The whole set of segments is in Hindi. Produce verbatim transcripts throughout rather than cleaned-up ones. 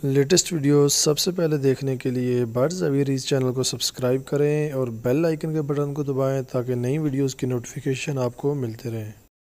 लेटेस्ट वीडियोस सबसे पहले देखने के लिए बर्ड्स अवेयरीज चैनल को सब्सक्राइब करें और बेल आइकन के बटन को दबाएं ताकि नई वीडियोस की नोटिफिकेशन आपको मिलते रहें।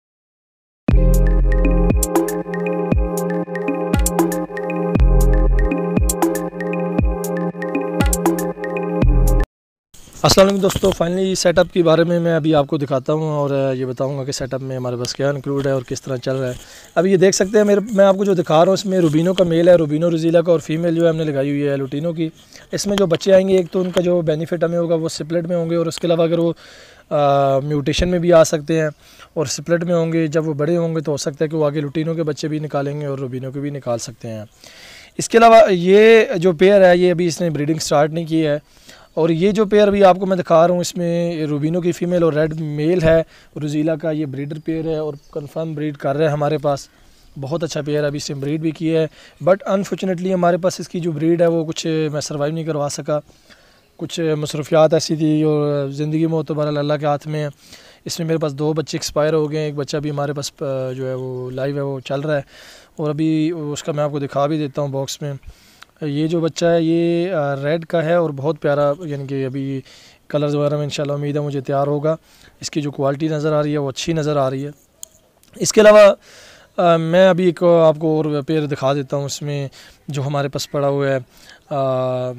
अस्सलाम वालेकुम दोस्तों, फाइनली सेटअप के बारे में मैं अभी आपको दिखाता हूं और ये बताऊंगा कि सेटअप में हमारे पास क्या इंक्लूड है और किस तरह चल रहा है। अभी ये देख सकते हैं मेरे मैं आपको जो दिखा रहा हूं इसमें रूबिनो का मेल है, रूबिनो रोज़ीला का, और फीमेल जो है हमने लगाई हुई है लुटिनो की। इसमें जो बच्चे आएंगे एक तो उनका जो बेनिफिट हमें होगा वो सिपलेट में होंगे, और उसके अलावा अगर वो म्यूटेशन में भी आ सकते हैं और सिपलेट में होंगे, जब वो बड़े होंगे तो हो सकता है कि वो आगे लुटिनो के बच्चे भी निकालेंगे और रूबिनो के भी निकाल सकते हैं। इसके अलावा ये जो पेयर है ये अभी इसने ब्रीडिंग स्टार्ट नहीं की है, और ये जो पेयर भी आपको मैं दिखा रहा हूँ इसमें रूबिनो की फ़ीमेल और रेड मेल है रोज़ीला का। ये ब्रीडर पेयर है और कंफर्म ब्रीड कर रहे हैं हमारे पास। बहुत अच्छा पेयर है, अभी इससे ब्रीड भी की है, बट अनफॉर्चुनेटली हमारे पास इसकी जो ब्रीड है वो कुछ मैं सर्वाइव नहीं करवा सका। कुछ मसरूफियात ऐसी थी और ज़िंदगी में तो बहरहाल अल्लाह के हाथ में है। इसमें मेरे पास दो बच्चे एक्सपायर हो गए हैं, एक बच्चा भी हमारे पास जो है वो लाइव है, वो चल रहा है, और अभी उसका मैं आपको दिखा भी देता हूँ बॉक्स में। ये जो बच्चा है ये रेड का है और बहुत प्यारा, यानी कि अभी कलर्स वगैरह में इंशाल्लाह उम्मीद है मुझे तैयार होगा। इसकी जो क्वालिटी नज़र आ रही है वो अच्छी नज़र आ रही है। इसके अलावा आ, मैं अभी एक आपको और पेयर दिखा देता हूँ इसमें जो हमारे पास पड़ा हुआ है। आ,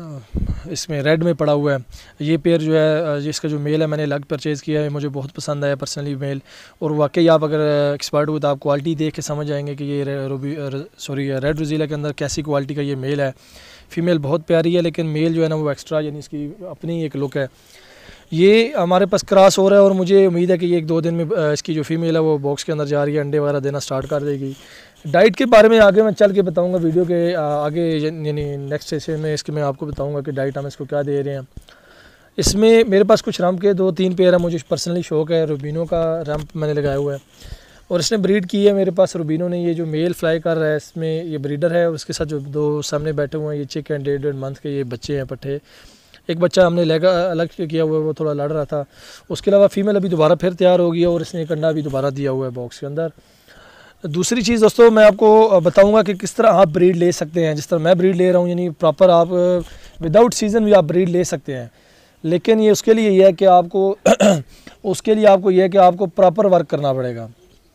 इसमें रेड में पड़ा हुआ है ये पेयर जो है, जिसका जो मेल है मैंने अलग परचेज़ किया है, मुझे बहुत पसंद आया पर्सनली मेल। और वाकई आप अगर एक्सपर्ट हो तो आप क्वालिटी देख के समझ जाएंगे कि ये रूबी सॉरी रेड रोज़ीला के अंदर कैसी क्वालिटी का ये मेल है। फ़ीमेल बहुत प्यारी है, लेकिन मेल जो है ना वो एक्स्ट्रा, यानी इसकी अपनी एक लुक है। ये हमारे पास क्रॉस हो रहा है और मुझे उम्मीद है कि ये एक दो दिन में इसकी जो फीमेल है वो बॉक्स के अंदर जा रही है, अंडे वगैरह देना स्टार्ट कर देगी। डाइट के बारे में आगे मैं चल के बताऊंगा वीडियो के आगे, यानी नेक्स्ट सेशन में इसके मैं आपको बताऊंगा कि डाइट हम इसको क्या दे रहे हैं। इसमें मेरे पास कुछ रंप के दो तीन पेयर है, मुझे पर्सनली शौक है। रूबिनो का रंप मैंने लगाया हुआ है और इसने ब्रीड की है मेरे पास रूबिनो ने। ये जो मेल फ्लाई कर रहा है इसमें ये ब्रीडर है, उसके साथ जो दो सामने बैठे हुए हैं ये चिक एंड डेढ़ डेढ़ मंथ के ये बच्चे हैं पट्टे। एक बच्चा हमने लेगा अलग किया हुआ है, वो थोड़ा लड़ रहा था। उसके अलावा फ़ीमेल अभी दोबारा फिर तैयार हो गई और इसने एक अंडा भी दोबारा दिया हुआ है बॉक्स के अंदर। दूसरी चीज़ दोस्तों मैं आपको बताऊंगा कि किस तरह आप ब्रीड ले सकते हैं। जिस तरह मैं ब्रीड ले रहा हूँ, यानी प्रॉपर आप विदाउट सीज़न भी आप ब्रीड ले सकते हैं, लेकिन ये उसके लिए ये है कि आपको उसके लिए आपको ये है कि आपको प्रॉपर वर्क करना पड़ेगा,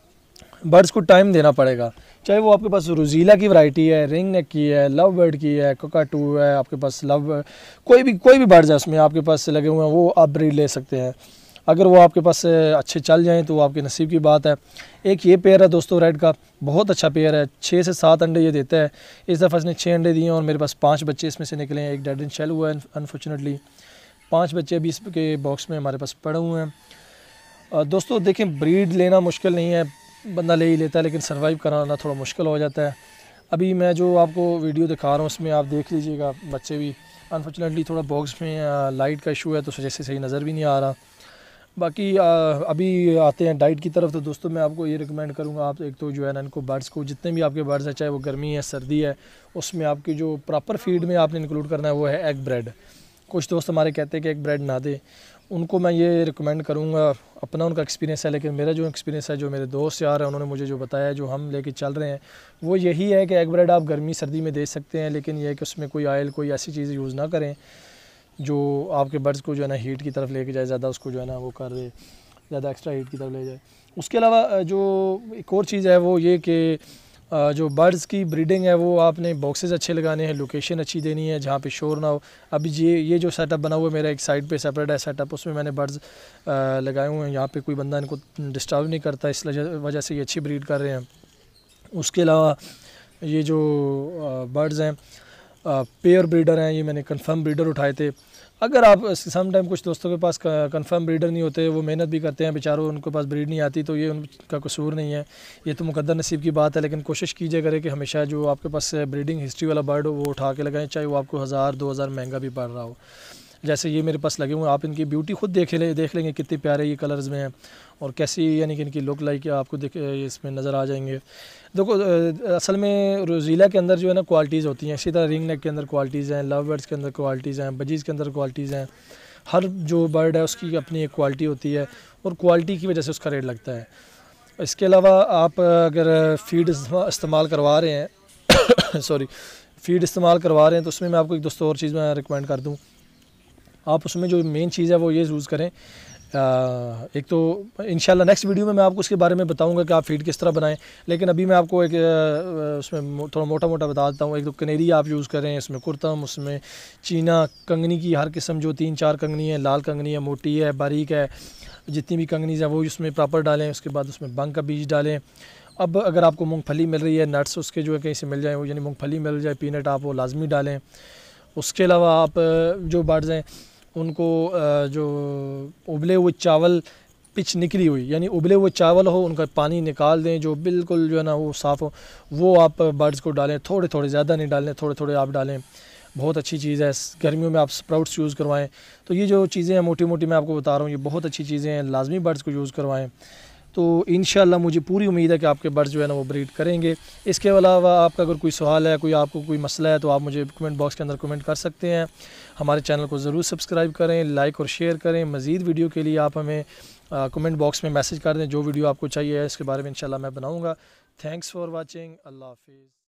बर्ड्स को टाइम देना पड़ेगा। चाहे वो आपके पास रोज़ीला की वैरायटी है, रिंग नेक की है, लव बर्ड की है, कोकाटू है, आपके पास लव कोई भी कोई भी बर्ड्स है उसमें आपके पास लगे हुए हैं, वो आप ब्रीड ले सकते हैं। अगर वो आपके पास अच्छे चल जाएं तो वो आपके नसीब की बात है। एक ये पेयर है दोस्तों रेड का, बहुत अच्छा पेयर है, छः से सात अंडे ये देता है। इस दफ़ा इसने छः अंडे दिए हैं और मेरे पास पाँच बच्चे इसमें से निकले हैं। एक डेड एंड शेल हुआ है अनफॉर्चुनेटली। पाँच बच्चे अभी इसके बॉक्स में हमारे पास पड़े हुए हैं। दोस्तों देखें, ब्रीड लेना मुश्किल नहीं है, बंदा ले ही लेता है, लेकिन सर्वाइव कराना थोड़ा मुश्किल हो जाता है। अभी मैं जो आपको वीडियो दिखा रहा हूँ उसमें आप देख लीजिएगा बच्चे भी। अनफॉर्चुनेटली थोड़ा बॉक्स में लाइट का इशू है तो वजह से सही नज़र भी नहीं आ रहा। बाकी आ, अभी आते हैं डाइट की तरफ। तो दोस्तों मैं आपको ये रिकमेंड करूँगा, आप एक तो जो है ना इनको बर्ड्स को, जितने भी आपके बर्ड्स हैं, चाहे वो गर्मी है सर्दी है, उसमें आपकी जो प्रॉपर फीड में आपने इंक्लूड करना है वो है एग ब्रेड। कुछ दोस्त हमारे कहते हैं कि एग ब्रेड ना दे, उनको मैं ये रिकमेंड करूँगा, अपना उनका एक्सपीरियंस है, लेकिन मेरा जो एक्सपीरियंस है, जो मेरे दोस्त यार हैं उन्होंने मुझे जो बताया, जो हम लेके चल रहे हैं, वो यही है कि एग ब्रेड आप गर्मी सर्दी में दे सकते हैं, लेकिन यह है कि उसमें कोई ऑयल कोई ऐसी चीज़ यूज़ ना करें जो आपके बर्ड्स को जो है ना हीट की तरफ लेके जाए, ज़्यादा उसको जो है ना वो कर दे, ज़्यादा एक्स्ट्रा हीट की तरफ ले जाए। उसके अलावा जो एक और चीज़ है वो ये कि जो बर्ड्स की ब्रीडिंग है वो आपने बॉक्सेस अच्छे लगाने हैं, लोकेशन अच्छी देनी है जहाँ पे शोर ना हो। अभी ये ये जो सेटअप बना हुआ है मेरा, एक साइड पे सेपरेट है सेटअप, उसमें मैंने बर्ड्स लगाए हुए हैं, यहाँ पे कोई बंदा इनको डिस्टर्ब नहीं करता, इस वजह से ये अच्छी ब्रीड कर रहे हैं। उसके अलावा ये जो बर्ड्स हैं पेयर ब्रीडर हैं, ये मैंने कंफर्म ब्रीडर उठाए थे। अगर आप सम टाइम कुछ दोस्तों के पास कंफर्म ब्रीडर नहीं होते, वो मेहनत भी करते हैं बेचारों, उनके पास ब्रीड नहीं आती, तो ये उनका कसूर नहीं है, ये तो मुकद्दर नसीब की बात है। लेकिन कोशिश कीजिए करें कि हमेशा जो आपके पास ब्रीडिंग हिस्ट्री वाला बर्ड हो वो उठा के लगाएं, चाहे वो आपको हज़ार दो हज़ार महंगा भी पड़ रहा हो। जैसे ये मेरे पास लगे हुए हैं, आप इनकी ब्यूटी खुद देख ले देख लेंगे कितने प्यारे ये कलर्स में हैं और कैसी यानी कि इनकी लुक लाइक आपको देख इसमें नज़र आ जाएंगे। देखो असल में रोज़ीला के अंदर जो है ना क्वालिटीज़ होती हैं, इसी तरह रिंग नेक के अंदर क्वालिटीज़ हैं, लव बर्ड्स के अंदर क्वालिटीज़ हैं, बजीज़ के अंदर क्वालिटीज़ हैं। हर जो बर्ड है उसकी अपनी एक क्वालिटी होती है और क्वालिटी की वजह से उसका रेट लगता है। इसके अलावा आप अगर फीड इस्तेमाल करवा रहे हैं सॉरी फ़ीड इस्तेमाल करवा रहे हैं तो उसमें मैं आपको एक दोस्तों और चीज़ मैं रिकमेंड कर दूँ, आप उसमें जो मेन चीज़ है वो ये यूज़ करें। आ, एक तो इंशाल्लाह नेक्स्ट वीडियो में मैं आपको उसके बारे में बताऊंगा कि आप फीड किस तरह बनाएं, लेकिन अभी मैं आपको एक उसमें थोड़ा मोटा मोटा बता देता हूँ। एक तो कनेरी आप यूज़ करें, इसमें कुर्तम, उसमें चीना कंगनी की हर किस्म जो तीन चार कंगनी है, लाल कंगनी है, मोटी है, बारीक है, जितनी भी कंगनीज हैं वो उसमें प्रॉपर डालें। उसके बाद उसमें बंग का बीज डालें। अब अगर आपको मूँगफली मिल रही है, नट्स उसके जो है कहीं से मिल जाए, वो यानी मूँगफली मिल जाए, पीनट, आप वो लाजमी डालें। उसके अलावा आप जो बर्ड्स हैं उनको जो उबले हुए चावल, पिच निकली हुई यानी उबले हुए चावल हो, उनका पानी निकाल दें जो बिल्कुल जो है ना वो साफ़ हो, वो आप बर्ड्स को डालें। थोड़े थोड़े, ज़्यादा नहीं डालें, थोड़े थोड़े आप डालें। बहुत अच्छी चीज़ है। गर्मियों में आप स्प्राउट्स यूज़ करवाएं। तो ये जो चीज़ें हैं मोटी मोटी मैं आपको बता रहा हूँ, ये बहुत अच्छी चीज़ें हैं, लाजमी बर्ड्स को यूज़ करवाएं। तो इंशाल्लाह मुझे पूरी उम्मीद है कि आपके बर्ड्स जो है ना वो ब्रीड करेंगे। इसके अलावा आपका अगर कोई सवाल है, कोई आपको कोई मसला है, तो आप मुझे कमेंट बॉक्स के अंदर कमेंट कर सकते हैं। हमारे चैनल को ज़रूर सब्सक्राइब करें, लाइक और शेयर करें। मज़ीद वीडियो के लिए आप हमें कमेंट बॉक्स में मैसेज कर दें, जो वीडियो आपको चाहिए है इसके बारे में इंशाल्लाह मैं बनाऊँगा। Thanks for watching. अल्लाह हाफिज़।